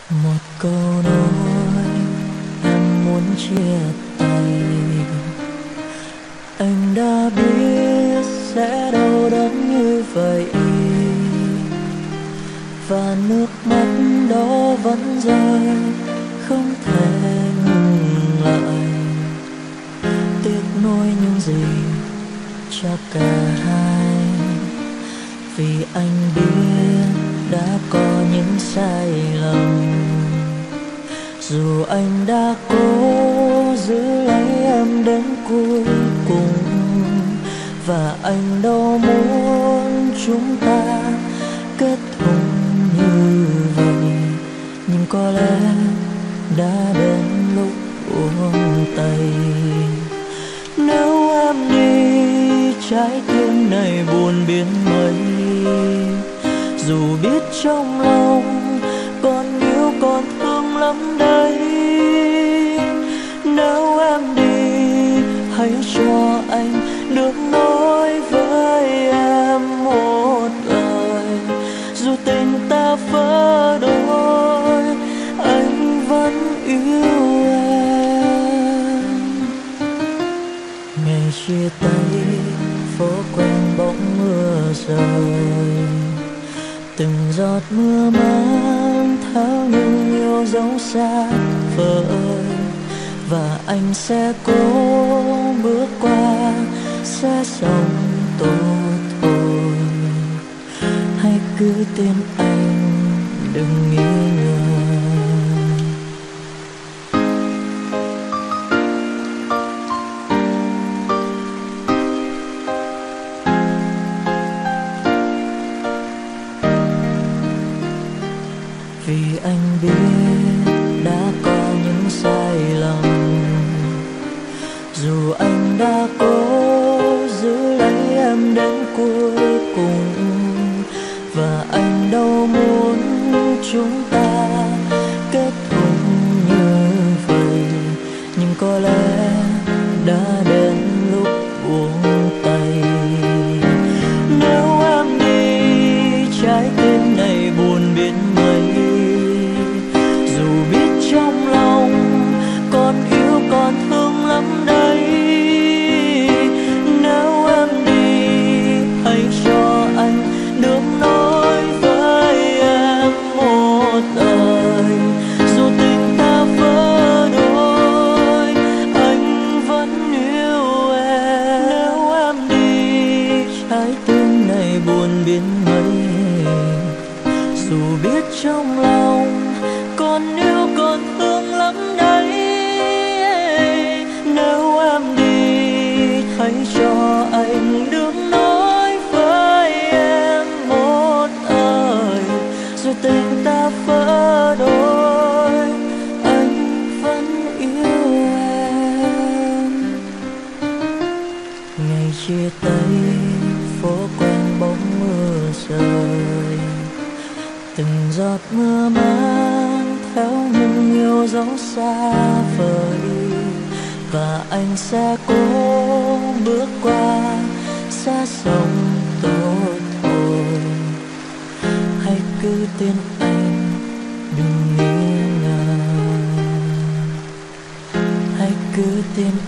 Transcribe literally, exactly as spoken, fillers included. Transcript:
Một câu nói em muốn chia tay, anh đã biết sẽ đau đớn như vậy, và nước mắt đó vẫn rơi không thể ngừng lại. Tiếc nuối những gì cho cả hai, vì anh biết đã có những sai lầm. Dù anh đã cố giữ lấy em đến cuối cùng, và anh đâu muốn chúng ta kết thúc như vậy, nhưng có lẽ đã đến lúc buông tay. Nếu em đi, trái tim này buồn biến mấy, dù biết trong lòng còn yêu còn thương lắm đấy. Nếu em đi, hãy cho anh được nói với em một lời. Dù tình ta vỡ đôi, anh vẫn yêu em. Ngày chia tay, phố quen bỗng mưa rơi, từng giọt mưa mang theo những yêu dấu xa vời, và anh sẽ cố bước qua, sẽ sống tốt thôi. Hãy cứ tin anh, đừng nghi ngờ. Vì anh biết đã có những sai lầm, dù anh đã cố giữ lấy em đến cuối cùng, và anh đâu muốn chúng ta kết thúc như vậy, nhưng có lẽ đã đến lúc buông tay. Nếu em đi, trái tim này buồn biến mấy, trong lòng còn yêu còn thương lắm đấy. Nếu em đi, hãy cho anh được nói với em một lời. Dù tình ta vỡ đôi, anh vẫn yêu em. Nếu em đi, trái tim này buồn biến mấy, dù biết trong lòng còn yêu còn thương lắm đấy. Nếu em đi, hãy cho anh được nói với em một lời. Dù tình ta vỡ đôi, anh vẫn yêu em. Ngày chia tay, phố quen bóng mưa rơi, từng giọt mưa mang theo những yêu dấu xa vời, và anh sẽ cố bước qua, sẽ sống tốt thôi. Hãy cứ tin anh, đừng nghi ngờ. Hãy cứ tin